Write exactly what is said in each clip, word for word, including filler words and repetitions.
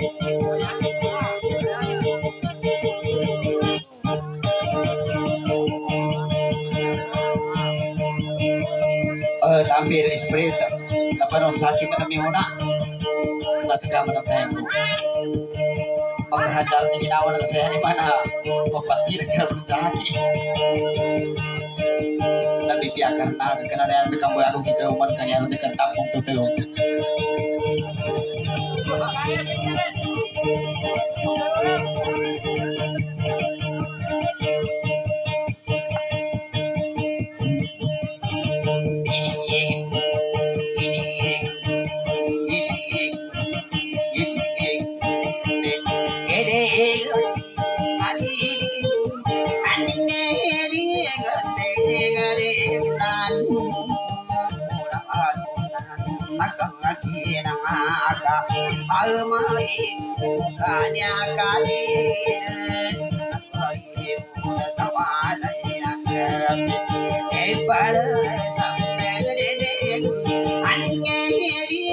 Eh, tampil di seperti apa non sakit menemi una nggak segala menemi tayo paghadal ni ginawa ng saya ni mana papatil ka bersaki nabi pia karena kenangan bekam aku kita umat kalian dekat tampung tutu kanya kadin muna sa walay ang e para sa nagdedeg anyeri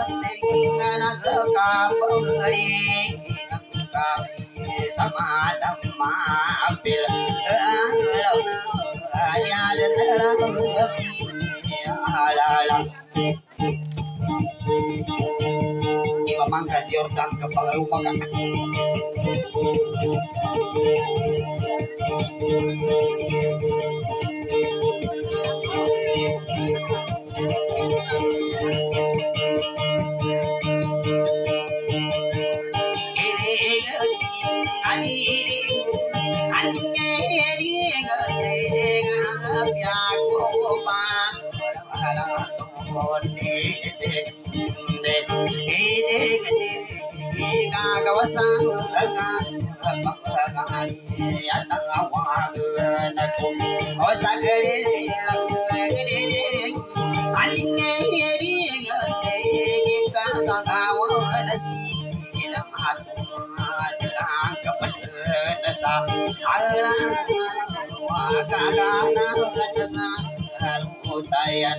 nagkapagari sa malam maapil alaw na ayalan na lang halala Imamangka Jordan ke Pangalupakan. Kawasan lengan pagkakaan at ang awagan ako o sa galing aling ngayon at kakagawa na silang atong ang kapatid na sa alang wakagana at sa kalutayan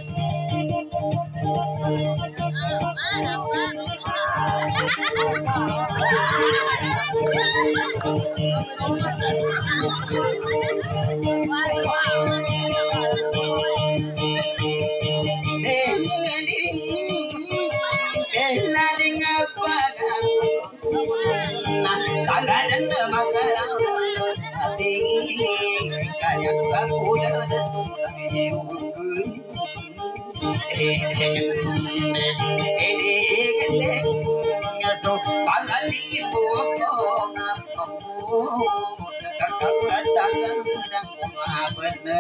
so pagati po ko nga po kakakatagan ng umabot na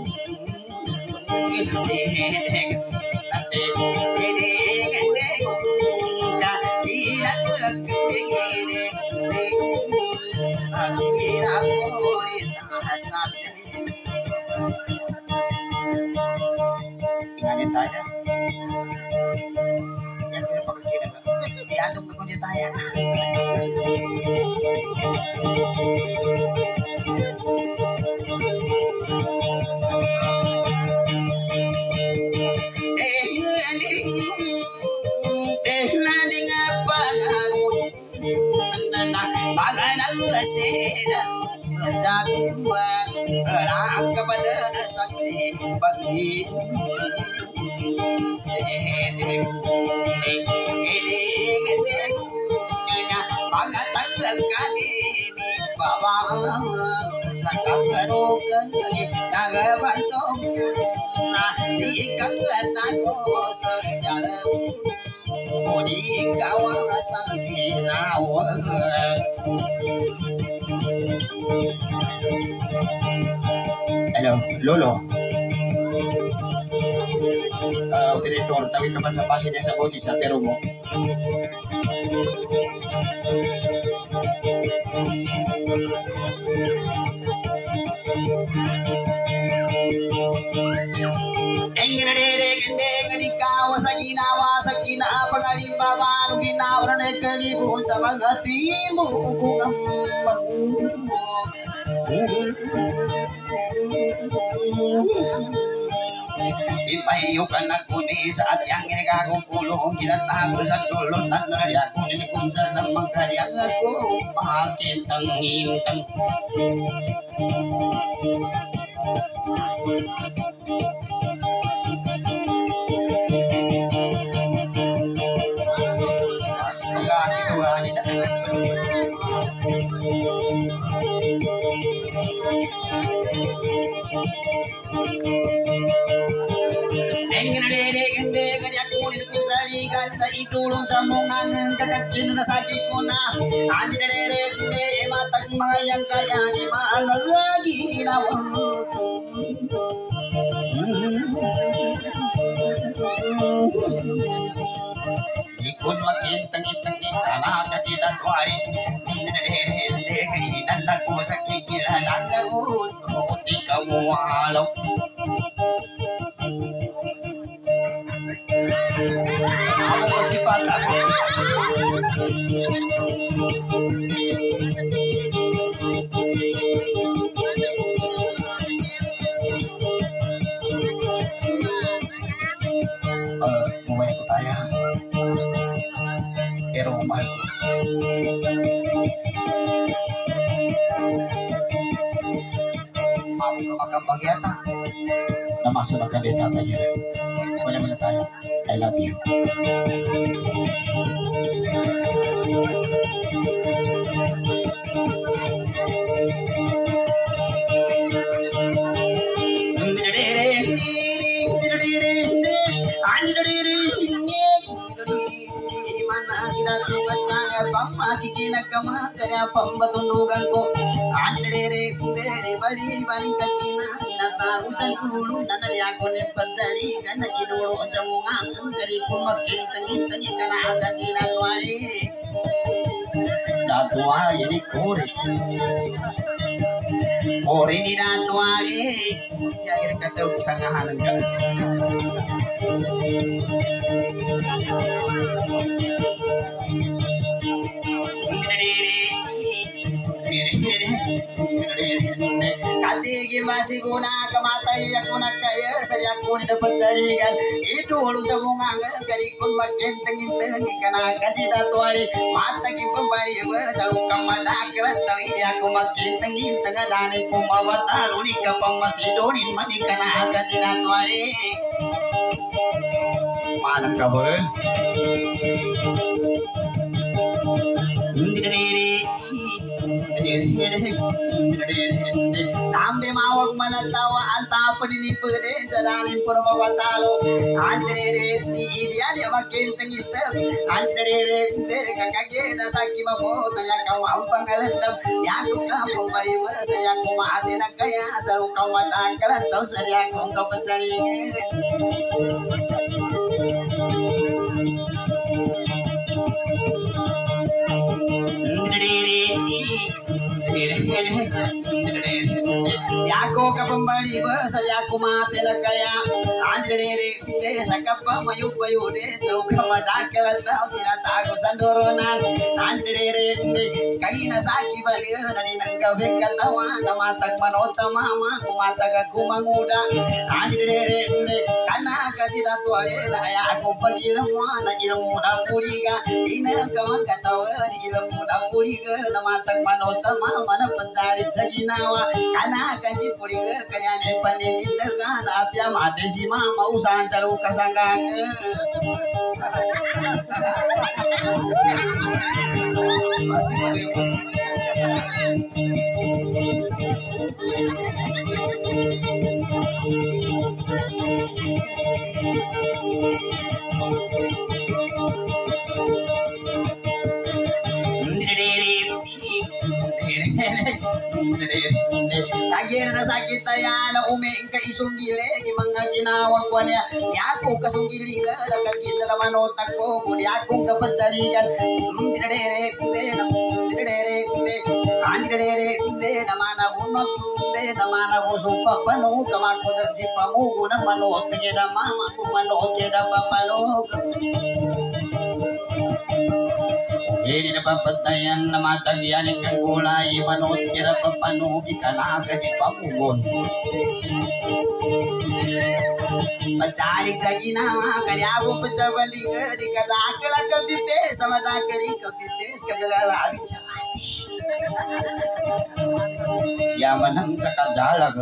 ingatin tayo yan pero pagkakita diadong na kunci tayo kepada sang bagi pangatang kami bawa sakang karugan nagabantong na ikang tango sa jalan di kawasan ginawa Hello, Lolo. Uh, Director, tawid ka man sa passion niya sa boses sa pero mo. Pangalimbawa ginawa na kalibot sa mga timo kung ang magumo Ibayu kana kuni saat yang ini kaku pulung kita tahu satu lutan dari aku ini kuncar dan mengkarya aku makin tengin teng. Semoga itu ada. Itulong sa mungang kakakin na sa kikuna Ani na re matag mayang kaya ni maalagi na ikun makintang-intang ni kalaka tinatwari Ani na re kinanda ko sa kikilan ang gawin Puti ka muwalaw Ako cipata. Uh, mau ikut ayah. Pero mahal ko. Mau ka makambang yata. Namasok na kandita tayo. Wala-wala tayo. I love you. Kaya pambatundugan ko Anidere kundere bali baling kagina Sinataru sa dulo Nanali ako ni pagdaligan Na idulo sa mungang Dari kumakin tangin-tangi ka na agad inatwari Datwari ni kore Kore ni datwari Yang kata usangahan ka Katigi masih guna kamatai aku nak kaya sari aku ni dapat carikan itu lu jamungang karikun makin tengin tengi kana kacita tuari mata ki pembari bacalu kamada kereta ini aku makin tengin tengah dani pumawata luni kapang masih dorin mani kana kacita tuari mana kabar Nambe mawag manatawa anta panilipere jaranin purmabatalo andere di dia dia makin tengita andere de kakage na saki mamo tanya kau ampangalandam yaku kamu bayi saya aku maate na kaya saru kau madakalan tau saya aku kau pencari Yako kapambali basa yako mate na kaya andere de sakapa mayu bayu de tuka madakala tao sinatago sandoronan andere de kaina saki bali nani nangka vekatawa namatag manota mama kumatag aku manguda andere de kana kajira tuale na ya ako pagiramu na giramu na puriga ina kawakatawa ni giramu na puriga namatag manota mama na pencari saginawa kana kanji puriga kanyane paninda kana apya mate si mama usahan caru kasanggang masih menipu Kagina na sakit ya na umeng ka isunggili mga ginawang ko niya ako kasunggili na nakakita naman otak ko kuni akong kapansaligan dinadere kunde dinadere kunde dinadere kunde naman na umat kunde naman na usupa pano kamako na si pamugo na manot na mama ko manot na papanog Ini na papatayan na matagyan ng kulay manot kira papanugi ka na kasi pamugon. Mencari jagi nama kali aku pecah balik di kata akal kebibes sama nakari kebibes kegala abicawati. Ya menang cakap jalan.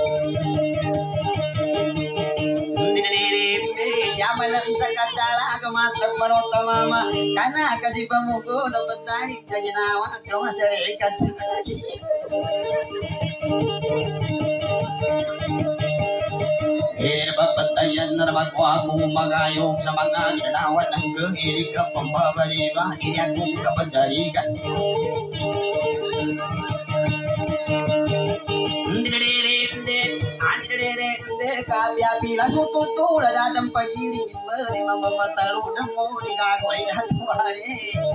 Ya menang cakap jalan ke mata penonton mama karena kasih pemuku dapat cari jagi nama kau masih ikan lagi. Hiri papatayan na naman ko ako magayong sa mga ginawan ng kahiri ka pambabaliba hindi akong kapajalikan. Kapya pila sututula dadang pagiling imari mamamatalu damo di kagoy natuari.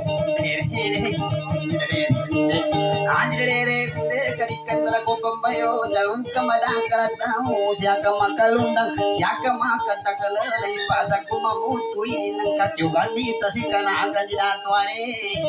Anjere karikan ko pambayo jalun kamadakala tao siya ka makalundang siya ka makatakala dai pasak ko mamutu ini nang katyugan mita si kana ang kandidato ani.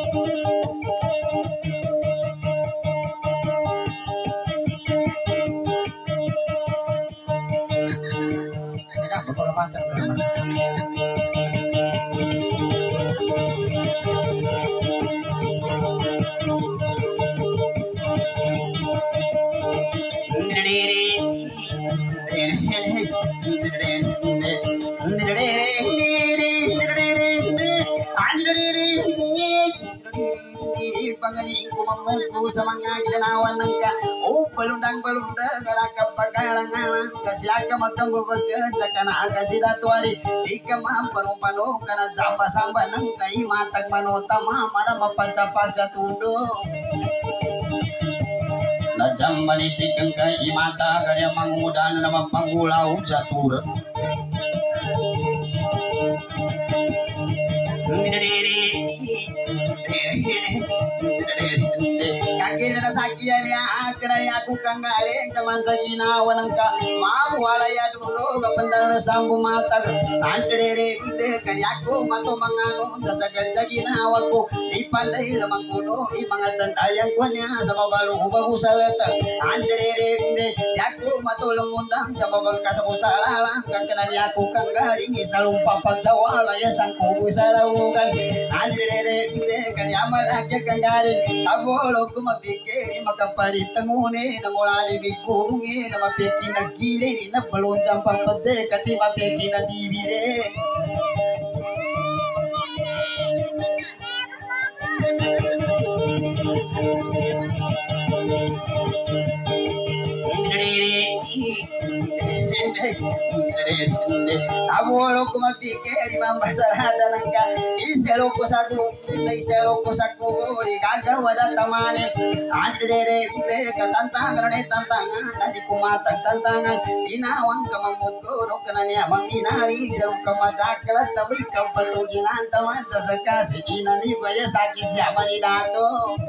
Pangani ko mamutu sa mga ginawan ng ka o balundang balunda garakap pagalangan kasya ka magkambabagan sa kanaaga sidatwari di ka mamparumpano ka na samba-samba ng kay matag manota mamara mapansa-pansa tundo na jam balitik ang kay mata kanya mangudan na mapangulaw sa tura. Kaki na sakyan ya akra ya aku kanggaling saman sa ginawa ng ka mawala ya dulo kapandal na sambu matag andere inde kanya ko mato mangano sa sagad sa ginawa ko di panday lamang kuno i mga tandayang ko niya sa mabalo ubago sa lata andere inde yako mato lamundang sa babangka sa pusala kakanan yako kanggaling sa lumpapag sa wala ya sangko sa lawugan andere inde kanya malaki kanggaling abolo ko mapikiri makapalitang uni na mula ni bigkungi na mapiki na gili na balonjang pampate kati mapiki na bibili. Abolo ko mapikiri mambasarada ng ka iselo ko sa ko na iselo ko sa ko di kagawa da tamane andere de katantangan ne tantangan di kumatag tantangan inawang ka mamudgo no kananya manginari jarum ka madakala tawi ka patuginan taman sa sakasi inani baya sakit siya manidato.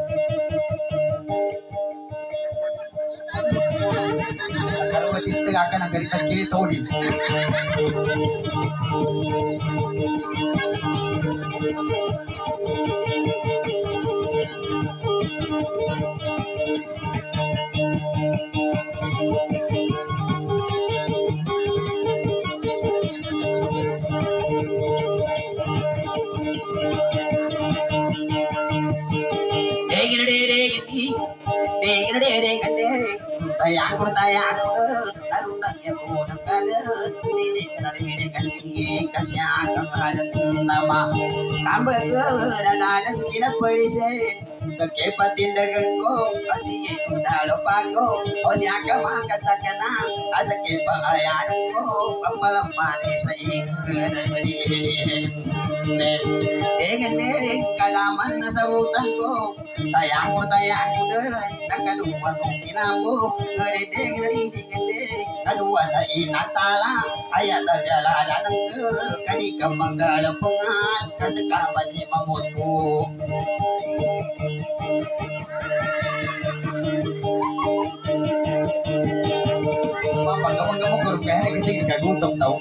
Kalau begitu akan akan kita ulit. Tayang ko tayang ko lalu nak ya ko nakala ini ini kan ini kasih akan ada nama kambe ke dan kina polisi sake patindagan ko kasih ko dalo pago o siya ka makatakana asake pa ayan ko pamalaman sa ingin ne kalaman na sa utang ko tayang ko tayang ko nakaduwan ng kinamo ngeridig ngeridig ngeridig kadua na inatala ayat agalala ng ke kani ka magalampungan kasakaman ni mamut ko. Mapagkamang-gamang ko kaya kasi kagutom tao.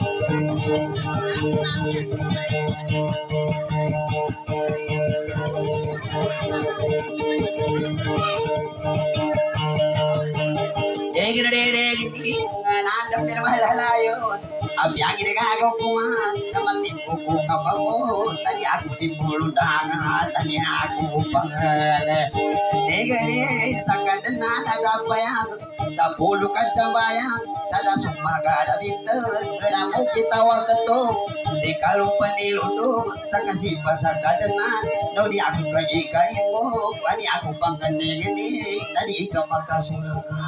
Abya yang ini kagak kuat sama tipu kamu tadi aku timbul undangan tadi aku pengen negeri sakadana ada apa yang sepuluh kaca bayang sada sumaga ada binten keramu kita waktu di kalau penilundung sakasi pasakadana no di aku lagi kaimu pani aku pengen ini tadi ika maka suraga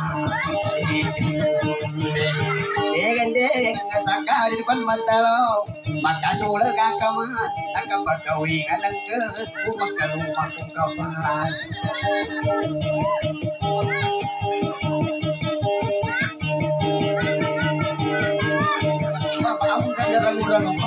deng ngasaka di depan mata lo maka sula kakaman nakapagawi anang ke kumakalumah kong kapan Bapak aku kan darang-darang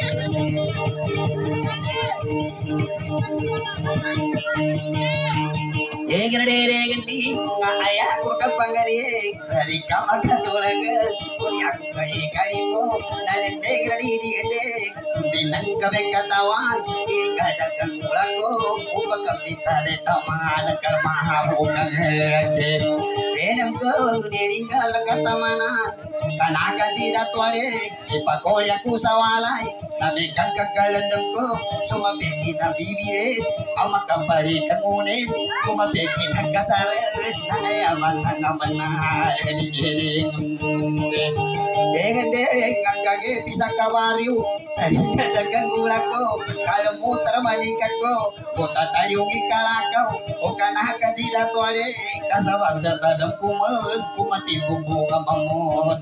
Egen dere genti ngaya aku kapangari sari kamaka solaga kuni aku kai karimu dan degre di ende bilang kabe katawan tingga dagang mulako upakapita de taman ka mahabukan hete enam ko ninggal katamana kanaka jida tuare ipakolya ku sawalai nabi kan kakalandang ko sumabeki na bibire amakambari kanune kumabeki na kasare naya manang mana ini dengan deh kagak bisa kawariu saya dagang gulako kalau muter manikat ko kota tayungi kalakau okana kajida tuare kasawang jatadang kumat kumati bumbu kamamot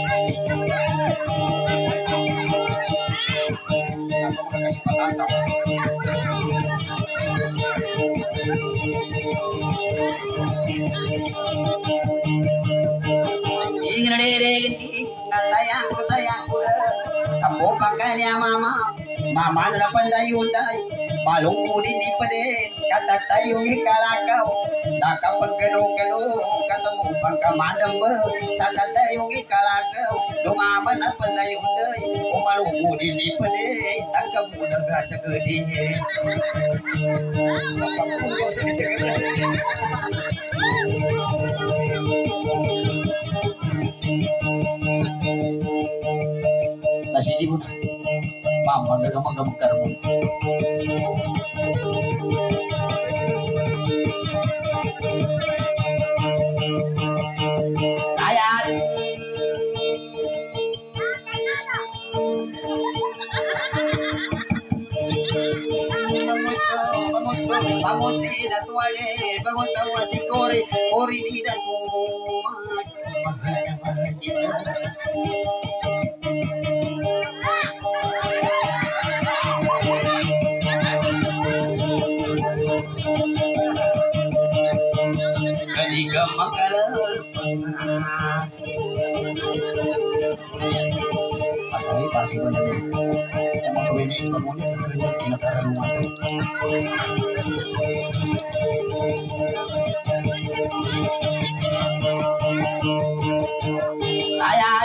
aku kasih patantang ingin dere tayang tayang kamu pakainya mama mama adalah pandai-undai malungkudin di pede kata tayung ikalakau nakapag gano-gano ketemu pangkamadang be sata tayung ikalakau dumaman na pandai-undai umalungkudin di pede nakamudah gasa gede nasi di mana mama nggak gamang-gamang mo ayat pamuti datuale pamuta wasikori ori di datu mahal-mahal kita kaliga makalapang patay pasi ko na yung mga kawin yung pamuli na kinakarungan to ayat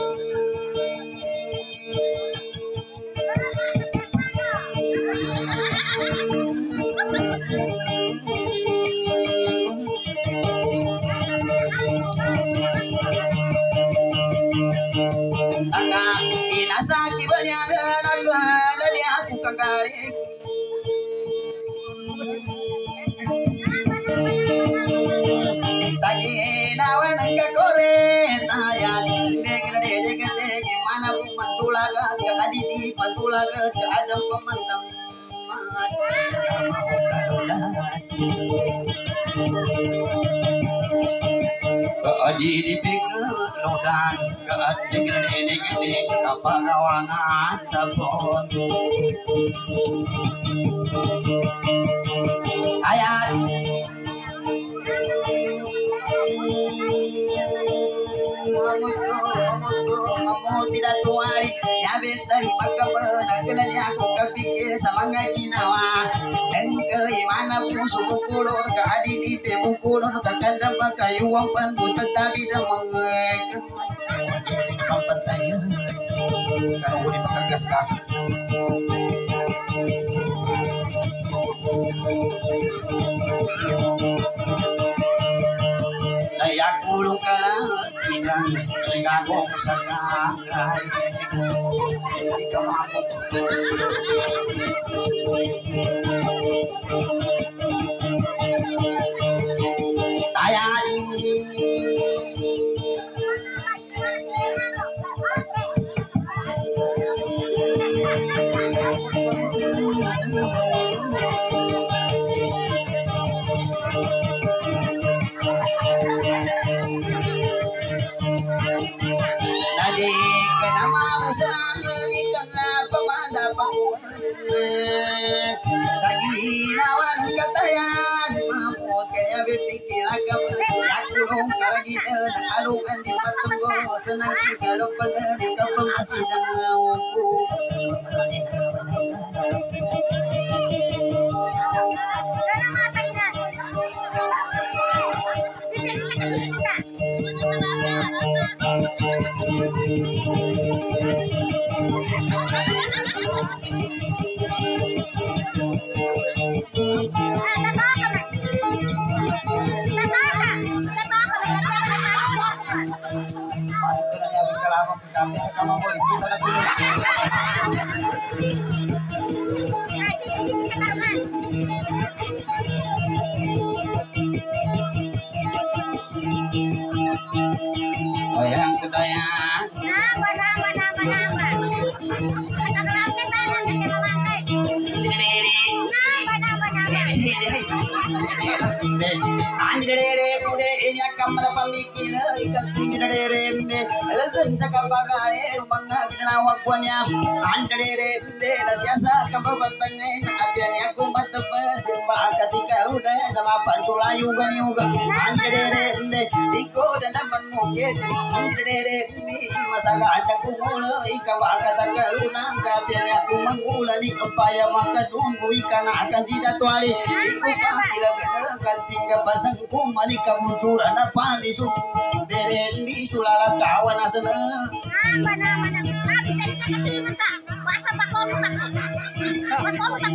inasaki banyagan aku dari aku kakari Sagi nawan ka kore tayan degre degre gimana pun panculaga ka aditi panculaga ka adam pemantam ka aditi pikir lodan ka degre degre ka pagawangan tapon ayat kamu tidak tuari nyabet dari pagkabanak kenanya aku kepikir sama nggak ginawa engke mana musuh bukulur ke adi di pemukulur ke kandang pakai uang pantu tetapi damang ke pampataya kalau di pakagas kasar Daya kulung ka lang, inang nagagong sa kakay. kamapok. Tayan. Nadi kenama senang ikan pemanda pakuman saginawan katayan mamut kaya berpikir agam yakulong kalagian alungan di patunggo senang kalau pengeri kapal masih dangawu masuk ke dalam kelama ke kami sama boleh kita lagi oh yang kedayang nama nama nama nama anjere kude ini kamera pamikina ikan anjere ne lagun sakapagane rumanga kina wakwannya anjere ne nasiasa kababatangin apian aku batapa simba ketika udah sama pantulayu kan juga anjere ne iko dan mungkin anjere ni masalah acak kumula ikan bakataka unang kapian aku mangula di upaya maka tunggu ikan akan jidat wali iku pakila gede tinggal pasang kumani kamuncul anak pandi su dere di sulala kawan asana mana mana tapi tadi kata sih minta masa tak mau tak mau tak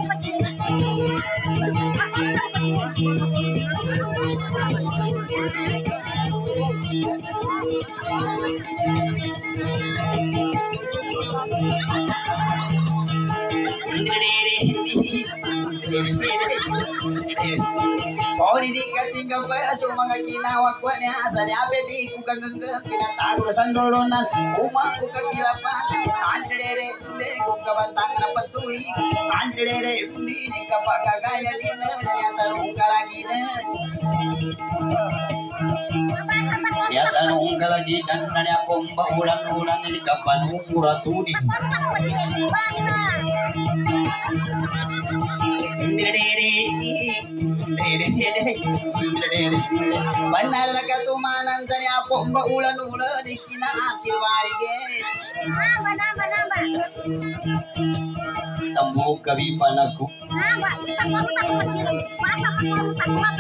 oh di tinggal baso mga ginawag ko niya sa niyabe di ko kagagag kinatago sandolonan umang ko kagilapan andrere hindi ko kabantang na patuli andrere hindi di kapagagaya din na niya tanong ka lagi na niya tanong ka lagi dan na niya pong baulang-ulang ni kapanong muratuni Bandar katumanan sa niya po baulan-ulan di kinakil warige nama nama nama tambok kabi panaku nama tambok tambok kecil masa tambok tambok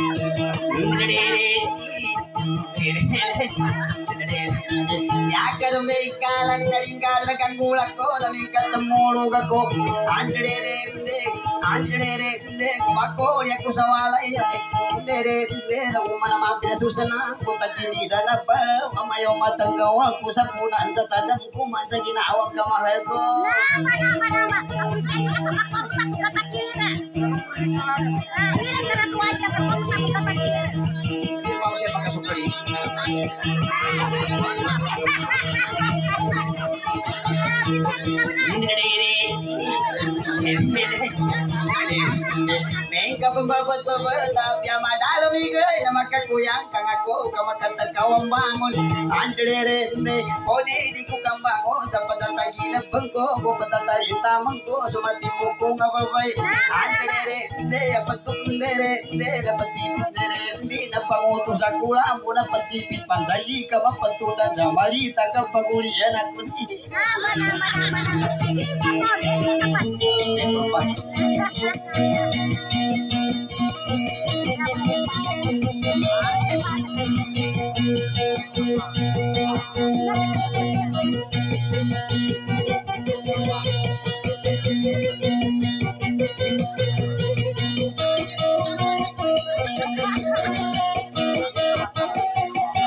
Yakar kalang jaringkal kangulak ko dami katemulog ako andrere de andrere de mako ya ko sawalay dere de na umana mapina susana ko tagili dana pala mamayo matanggawa ko sa punan sa tadang ko man sa ginawag ka mahal ko nama nama nama ang pwede ka makapag kapatira ah ira ka na tuwa ka kapatira di ba siya makasukli Nengka pembabat babat tapi amadalo migay na makakuyang kang ako kamakatag kawang bangon andrere ne oni di ko kambangon sa patatagi na bangko ko patatay tamang ko sumatimbo ko nga babay andrere ne apatuk ndere ne dapat cipit ndere di na panguto sa kulang mo na patsipit pansayi ka mapatulan sa malita ka pagulian ako ni nama nama nama sino mo ito pa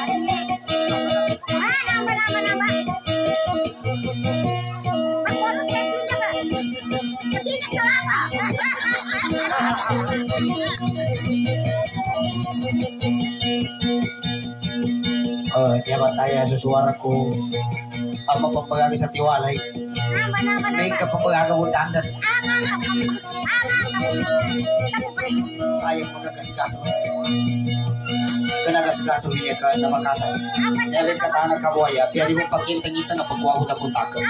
Nama nama nama Oh, dia bataya sesuaraku apa pempegang sa tiwalay. May kapapagaga mo dandan. Sayang magkakasikaso. Kanagasigaso hindi ka na makasan. Dahil ka tanang kabuhaya, piyari mo pakintang-itang na pagkuha ko sa punta ka.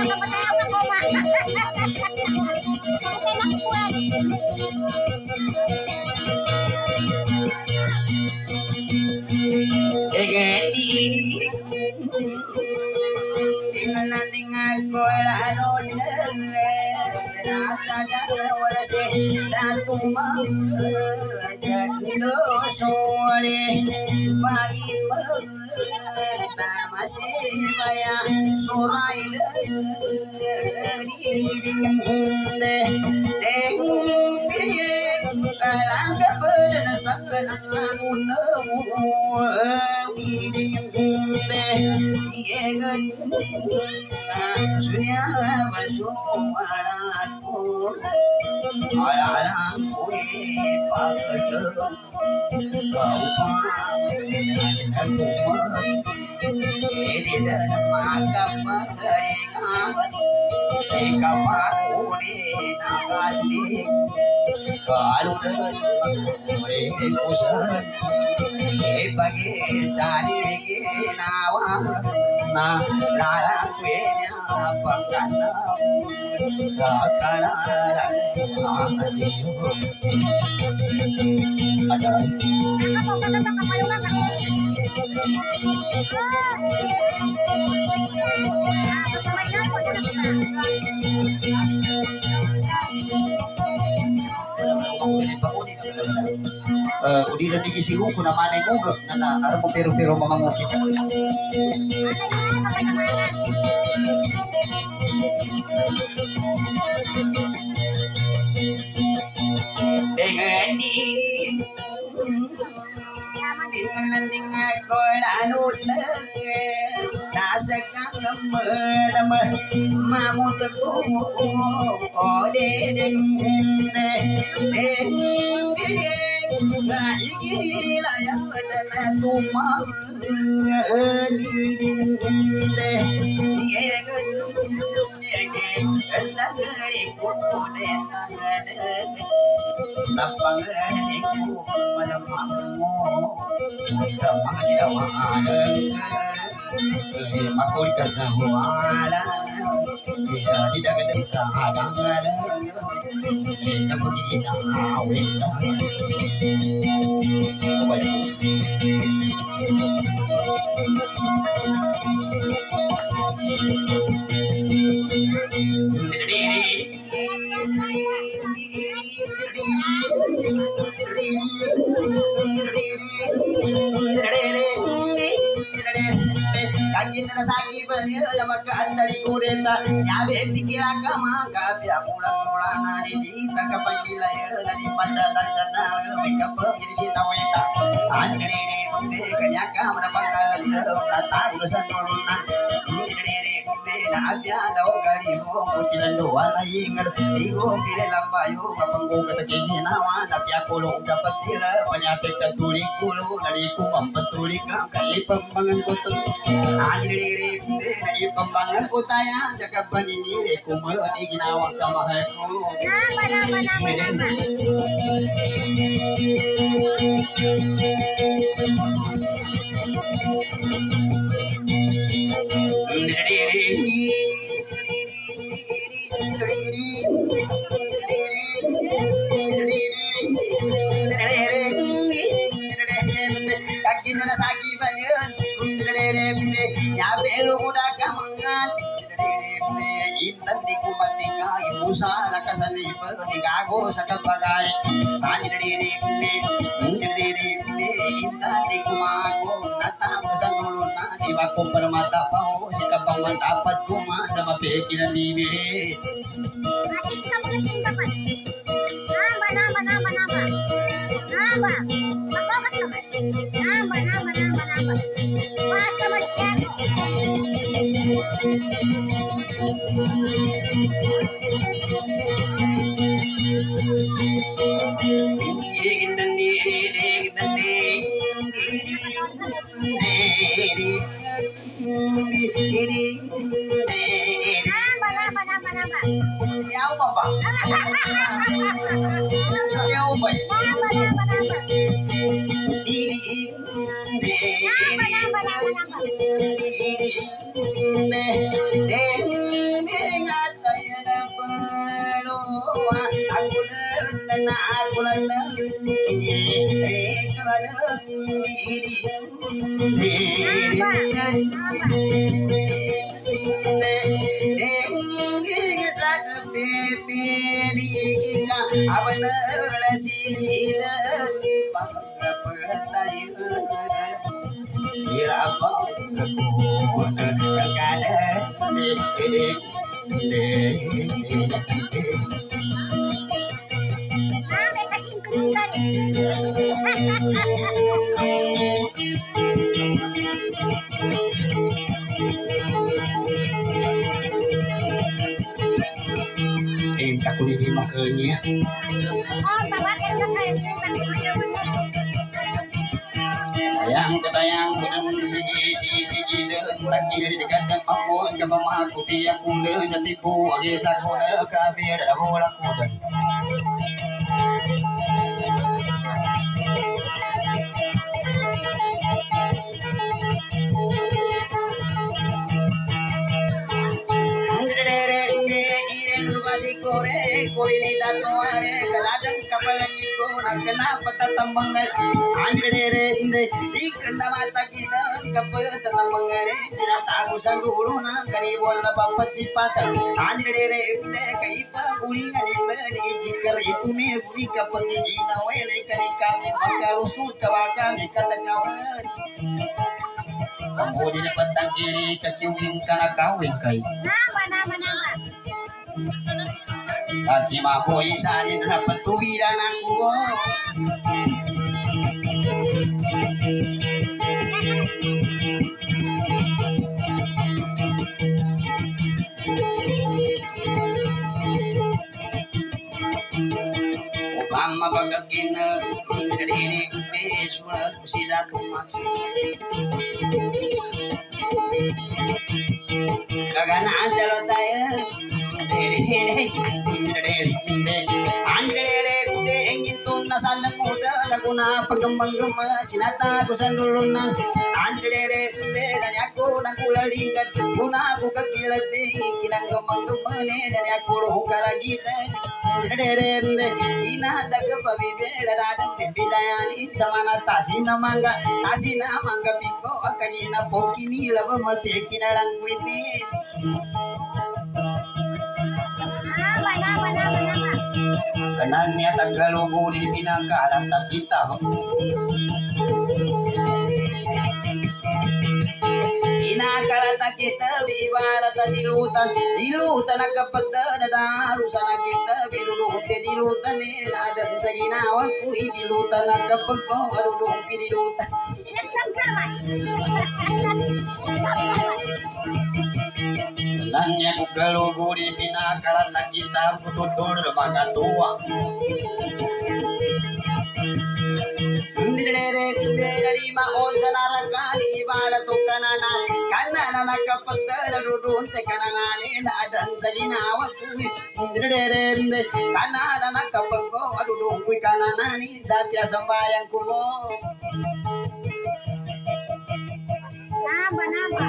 Kalau pagi cari ginawa na lalakwinya pagkana sa kalalan akaliyo ada Uh, udi na digisigo ko naman ay ugak na na ara mo pero-pero mamangok kita. Dengan diri dengan dengan kolanut nasa kang lama mamut ko o de de de na igila yang ada tumang di de yegan yege ndagari ko de tangade napangani ko malamamo jamang dilawan makuli kasahuala ya di dagat kahadang kita pergi na aweta Saki bani ada makan dari kudeta nyabe pikir agama kabia pulang pulang di tangga pagi laya dari pandang dan cendal mereka pergi di taweta ane dere kunde kanyaka menapangkalan datang urusan turunan dere kunde na abia daw gali mo putilan doa na ingar igo pile lambayo kapanggo katakini nawa na pia kulo dapat sila panyapit katuli kulo dari kumam petuli ka kai pambangan kota ane dere kunde dari pambangan kota ya jaga panini le kumal di ginawa kamahal ko nama nama nama nama gago sa kapagay ani diri kundi diri kundi inta di kumago natapos ang ulo na di ba ko permata pao si kapang dapat kuma sa mapiki na bibili asik ka muna sa tapat nama nama nama nama nama makokat naman nama nama nama nama mas ka masyado Aku di makanya yang ketayang budang sigi sigi sigi dan lagi dari dekat dan mampu coba maku tiap kuda jatiku agi sakuna kabir ada bola kuda kori ni datuare kadang kapal ngiko nak kenapa tatambangal andere inde dikena mata kina kapal tatambangal cinta aku sangulu na kari bola papat cipat andere inde kaipa kulingan inde jikar itu ne buri kapal gina wele kari kami makalusut kawakami katangawan kamu di depan kiri kaki wing kana kawing kai nama nama nama Lagi mampu isanin dapat tuwiran aku. Obama bagagina diri besula kusida tumax. Kagana jalo daya diri diri nasandang muda laguna pagembang-gema sinata ko sandulunan andere dan aku nang kulalingkat guna aku kakilabi kinang gemang-gema ne dan aku roh kalagi dan andere ina daga pabibera dan pipilayani samana tasina mangga tasina mangga piko akagina pokini laba mapekina langwini kananya tagalugo di pinangkalan na kita inakalata kita ibalata dilutan dilutan nagkapada na darusan na kita birulute dilutan eh nadan sa ginawa ko dilutan nagkapagpo arulong pinilutan nanya kugalugo di pinakalan na kita pututol mga tuwa ndire ndire maon sa narakani bala to kanana kanana nakapatta rudun te kanana ni nadan sa ginawa kuwi ndire kanana nakapagko arudong kuwi kanana ni sapya sambayang ko mo nama nama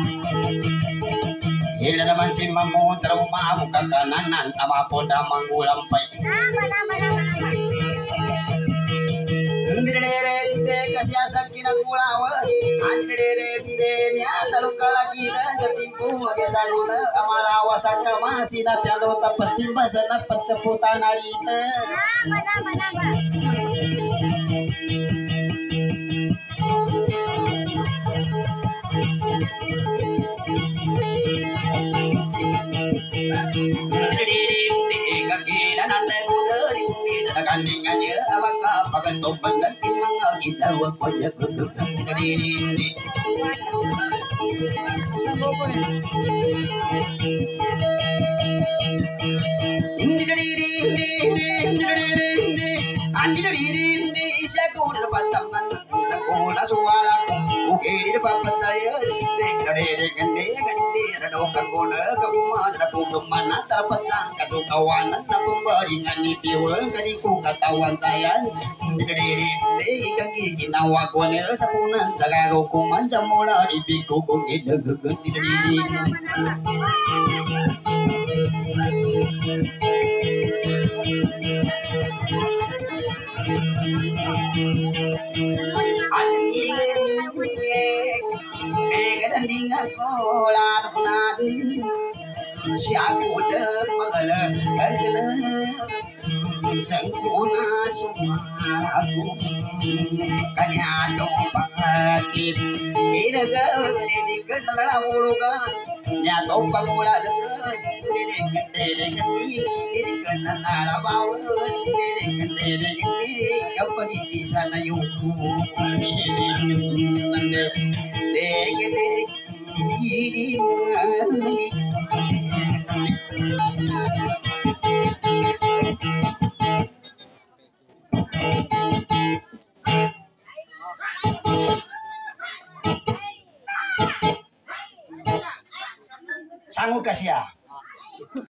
ila naman si mamu taraw maabog kakananan amapo damang gulampay nama nama nama nama Ndirerende kasyasak kinagulawas Ndirerende niya talukalaginan sa timpo Magesaguna amalawas ang kamasi na pialo tapat timba sa napat sa putan alita nama nama nama kandingannya abang apakan topan dan timang kita waktunya kedudukan tidak diri andi diri di isya ko di pataman sa ko na suwala uke di papataya de gade de gande gande rado kagona kamana da ko mana tarpatang kadu kawanan na pembaringan ni piwa kadi ko katawan tayan diri de gangi ginawa ko ne sa punan sa garo ko man jamula di biko ko gidagag diri Ding ako larunan si aku udah magala agana sangkuna sumaku kanyado pangakit inaga ini kenala uluga nyato pangula dengan ini kendele kendi ini kenala bawa ini kendele kendi kapani di sana yuku ini nande degede ini ngani sanggup kasih ya